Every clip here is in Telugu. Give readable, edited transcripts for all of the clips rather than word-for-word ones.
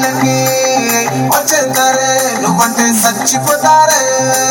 పల్లెకి వచ్చేస్తారే నువ్వంటే చచ్చిపోతారే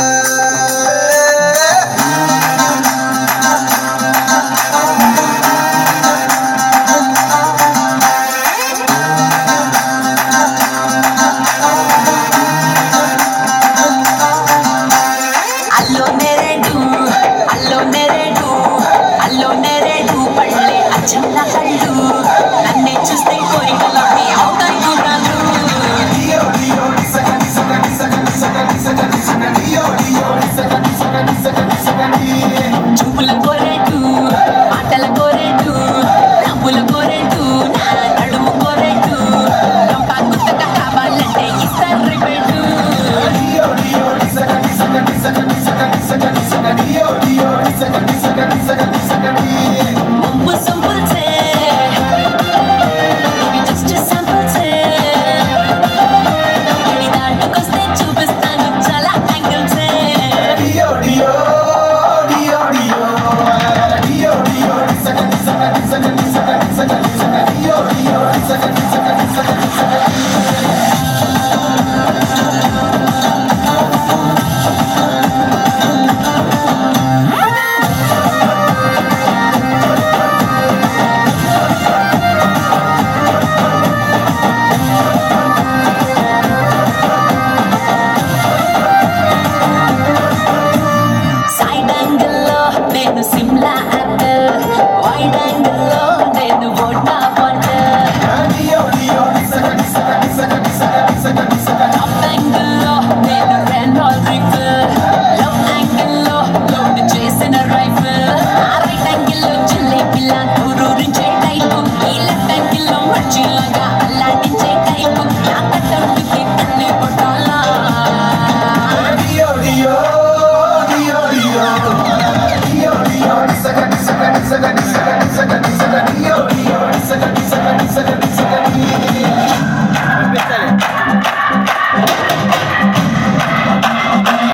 చూపుల కోరేటు మాటల కోరేటు నవ్వుల కోరేటు నా నడుము కోరేటు రంపా గుత్తగా కావాలంటే ఇస్తారు రిపేటు ముంపు సంపుల్సే ఇవి జస్ట్ సంపుల్సే ఇది దాటుకొస్తే చూపిస్తాను చాలా యాంగిల్సే నేను సిమ్లా యాపిల్ వైడ్ యాంగిల్ లో నేను వోడ్కా బాటిల్ టాప్ యాంగిల్ లో నేను రెనాల్డ్ రైఫిల్ లవ్ యాంగిల్ లో లోడ్ చేసిన రైఫిల్ ఆ రైట్ యాంగిల్ లో జిలేబిలా ఊరూరించే టైపు ఈ లెఫ్ట్ యాంగిల్ లో మర్చిలాగా అల్లాడించే టైపు నా కట్టంటుకి అన్ని కొట్టాలా Sakadi